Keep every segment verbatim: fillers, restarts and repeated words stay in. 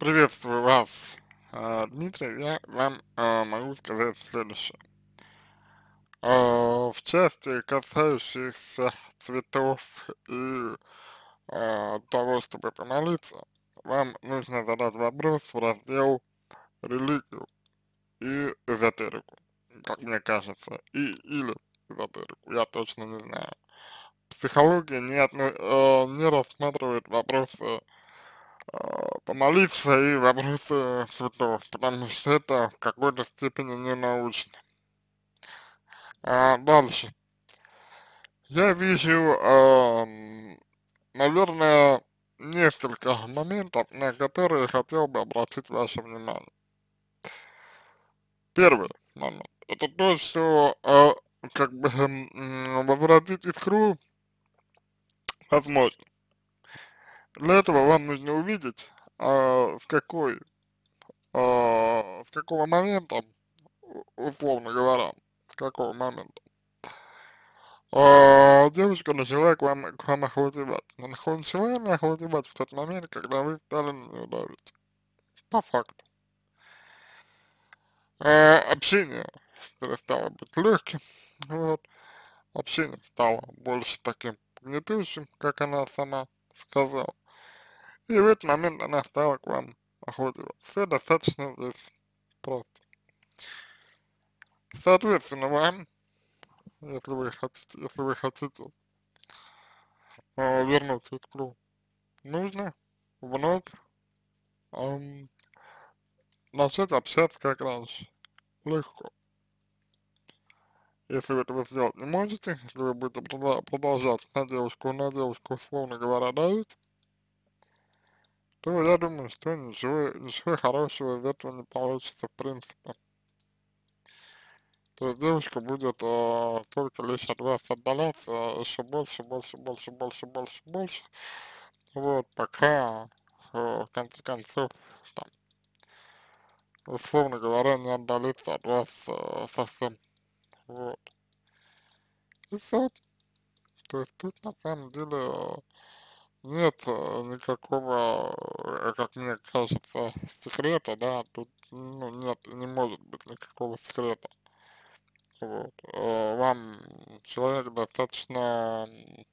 Приветствую вас, а, Дмитрий. Я вам а, могу сказать следующее. А, В части касающихся цветов и а, того, чтобы помолиться, вам нужно задать вопрос в раздел религию и эзотерику, как мне кажется, и или эзотерику, я точно не знаю. Психология не, отно- э, не рассматривает вопросы а, помолиться и вопросы цветов, потому что это в какой-то степени не научно. А дальше. Я вижу, ам, наверное, несколько моментов, на которые хотел бы обратить ваше внимание. Первый момент. Это то, что а, как бы м, возвратить искру возможно. Для этого вам нужно увидеть, а, с какой, а, с какого момента, у- условно говоря, с какого момента а, девушка начала к вам, к вам охладевать. Она начала она охладевать в тот момент, когда вы стали на нее давить. По факту. А, общение перестало быть легким, вот. Общение стало больше таким гнетущим, как она сама сказала. И в этот момент она стала к вам охладевать. Все достаточно здесь просто. Соответственно, вам, если вы хотите, если вы хотите а, вернуть искру, нужно вновь ам, начать общаться как раньше, легко. Если вы этого сделать не можете, если вы будете продла- продолжать на девушку, на девушку, условно говоря, давить, то я думаю, что ничего, ничего хорошего из этого не получится в принципе. То есть девушка будет а, только лишь от вас отдаляться еще больше, больше, больше, больше, больше, больше, вот, пока э, в конце концов, там, условно говоря, не отдалится от вас э, совсем, вот. И все. То есть тут на самом деле э, нет э, никакого, э, как мне кажется, секрета, да, тут ну, нет, не может быть никакого секрета. Вот. Э, Вам человек достаточно, м,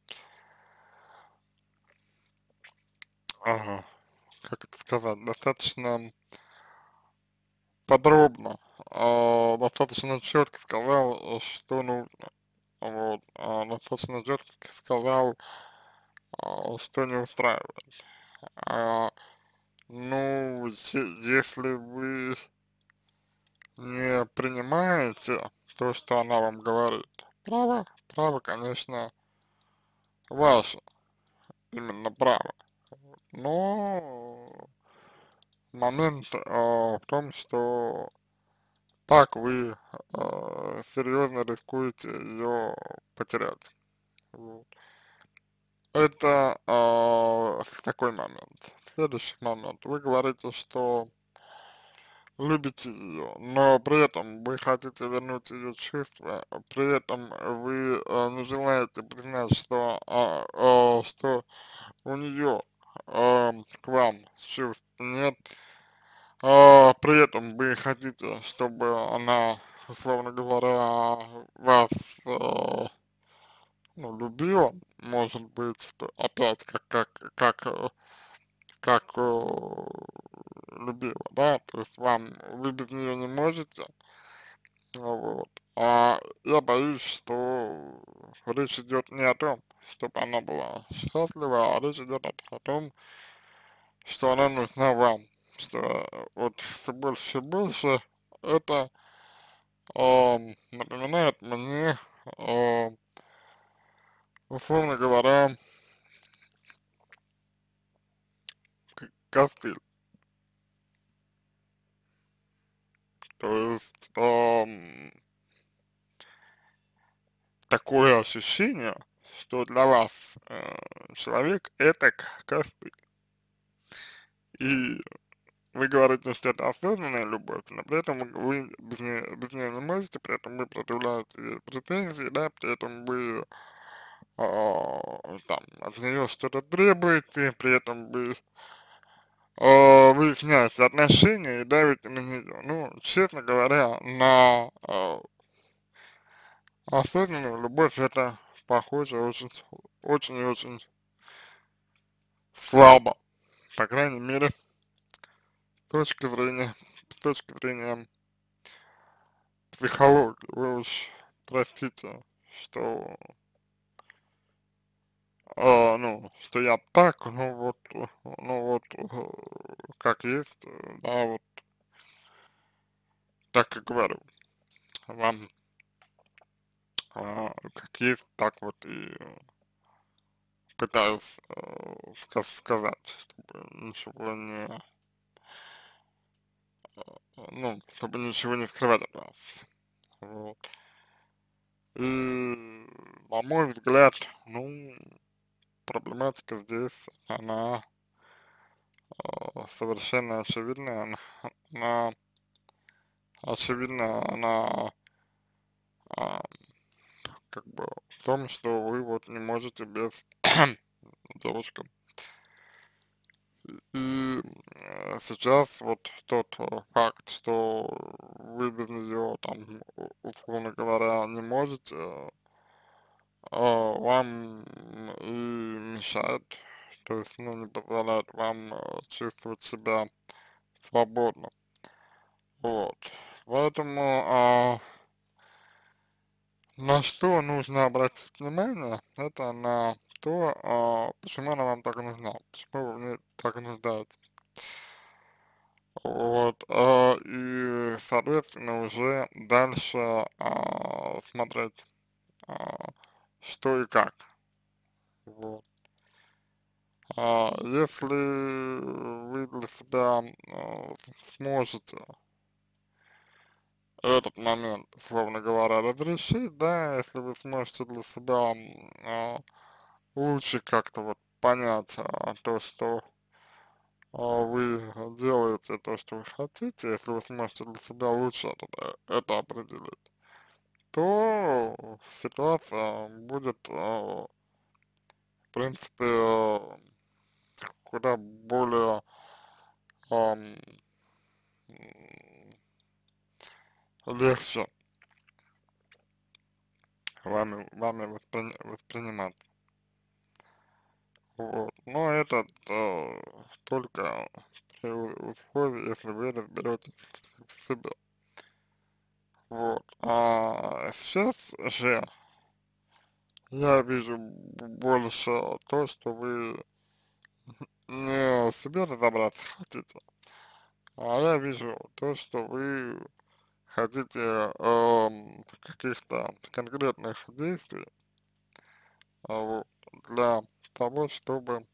ага, как это сказать, достаточно подробно, э, достаточно четко сказал, э, что нужно. Вот. э, Достаточно четко сказал, э, что не устраивает. А, ну, е- если вы не принимаете то, что она вам говорит, право, право, конечно, ваше, именно право. Но момент э, в том, что так вы э, серьезно рискуете ее потерять. Вот. Это э, такой момент. Следующий момент. Вы говорите, что любите ее, но при этом вы хотите вернуть ее чувства, а при этом вы э, не желаете признать, что, а, а, что у нее к вам чувств нет, а, при этом вы хотите, чтобы она, условно говоря, вас э, ну, любила, может быть, то опять как, как, как, э, как э, любила, да, то есть вам, вы без нее не можете. Вот. А я боюсь, что речь идет не о том, чтобы она была счастлива, а речь идет о, о том, что она нужна вам. Что вот все больше и больше это ам, напоминает мне, ам, условно говоря, к- костыль. То есть ам, такое ощущение, что для вас э, человек это к- костыль. И вы говорите, что это осознанная любовь, но при этом вы без нее, без нее не можете, при этом вы предъявляете ей претензии, да, при этом вы а, там от нее что-то требуете, при этом вы а, выясняются отношения и давите на нее. Ну, честно говоря, на э, осознанную любовь это похоже очень, очень и очень слабо, по крайней мере, с точки зрения, с точки зрения психологии. Вы уж простите, что, э, ну, что я так, ну вот, э, ну вот, э, как есть, э, да, вот так и говорю вам, а, как есть, так вот и пытаюсь э, ска- сказать, чтобы ничего не, ну, чтобы ничего не скрывать от вас. Вот. И, на мой взгляд, ну, проблематика здесь, она э, совершенно очевидная, она, она очевидно, она а, как бы в том, что вы вот не можете без девушки. И э, сейчас вот тот э, факт, что вы без нее там, у- условно говоря, не можете, э, а, вам и мешает, то есть, ну, не позволяет вам э, чувствовать себя свободно. Вот. Поэтому а, на что нужно обратить внимание, это на то, а, почему она вам так нужна, почему вы в ней так нуждаетесь. Вот, а, и, соответственно, уже дальше а, смотреть, а, что и как. Вот. А, если вы для себя а, сможете этот момент, условно говоря, разрешить, да, если вы сможете для себя м, а, лучше как-то вот понять а, то, что а, вы делаете, то, что вы хотите, если вы сможете для себя лучше это, э, это определить, то ситуация будет, а, в принципе, а, куда более ам, м, легче вами, вами воспри- воспринимать. Вот. Но это э, только при у- условии, если вы разберетесь в себе. Вот. А сейчас же я вижу б- больше то, что вы не в себе разобраться хотите, а я вижу то, что вы хотите эм, каких-то конкретных действий, а, вот, для того, чтобы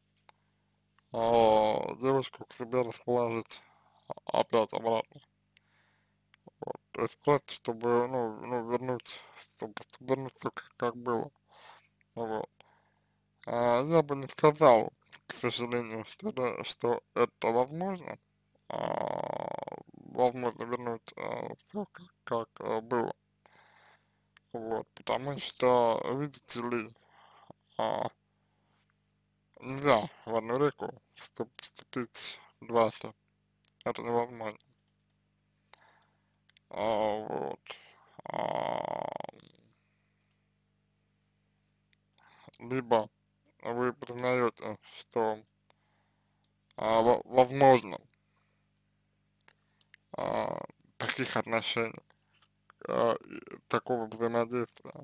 а, девушку к себе расположить опять обратно. Вот. То есть просто, чтобы, ну, ну вернуть, чтобы вернуться как, как было. Вот. А, я бы не сказал, к сожалению, что это, что это возможно. А, возможно вернуть а, все как, как а, было. Вот. Потому что, видите ли, а, нельзя в одну реку вступ, вступить дважды. Это невозможно. А, вот. А, либо вы признаете, что а, во- возможно а, таких отношений, а, и такого взаимодействия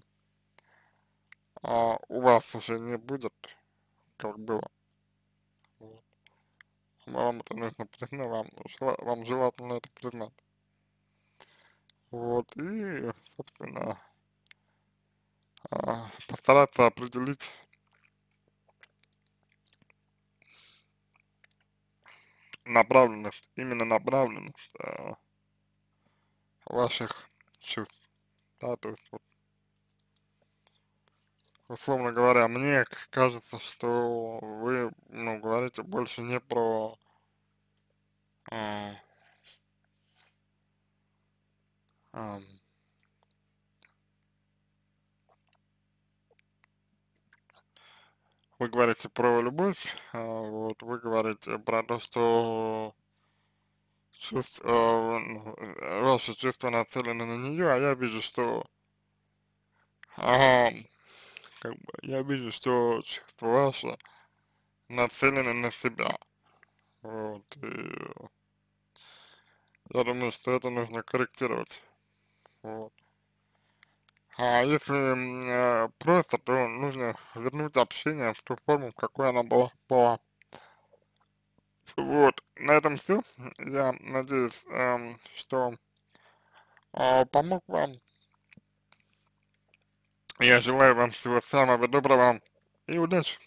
а, у вас уже не будет, как было. Вот. Вам это нужно признать, вам, жела- вам желательно это признать. Вот, и, собственно, а, постараться определить направленность, именно направленность а, ваших чувств, да, то есть, вот, условно говоря, мне к- кажется, что вы, ну, говорите больше не про, а, ам, вы говорите про любовь, а, вот, вы говорите про то, что чувств, э, ну, э, ваши чувства нацелены на нее, а я вижу, что, ага, как бы, я вижу, что чувства ваши нацелены на себя. Вот, и я думаю, что это нужно корректировать. Вот. А если м, э, просто, то нужно вернуть общение в ту форму, в какой она была. была. Вот, на этом все. Я надеюсь, эм, что э, помог вам. Я желаю вам всего самого доброго и удачи.